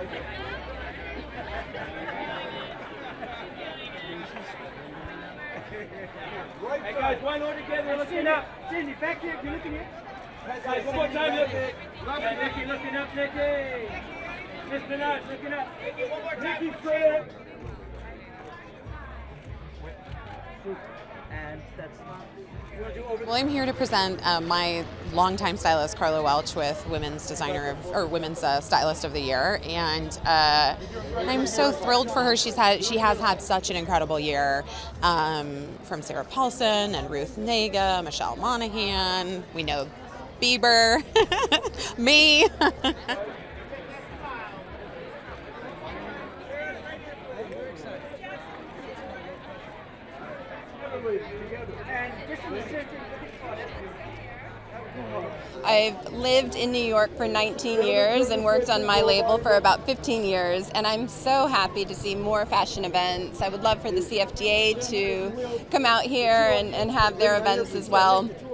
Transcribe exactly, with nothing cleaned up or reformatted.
Hey guys, one more together, looking up. Cindy, back here, you're looking here. Guys, one more time, look. Yeah, Nicki, looking up, Nicki. Miss Minaj, looking up. Nicki, one more time. Nicki, straight up. And that's well, I'm here to present uh, my longtime stylist, Carla Welch, with Women's Designer of, or Women's uh, Stylist of the Year, and uh, I'm so thrilled for her. She's had, she has had such an incredible year, um, from Sarah Paulson and Ruth Nega, Michelle Monaghan. We know Bieber, me. I've lived in New York for nineteen years and worked on my label for about fifteen years, and I'm so happy to see more fashion events. I would love for the C F D A to come out here and, and have their events as well.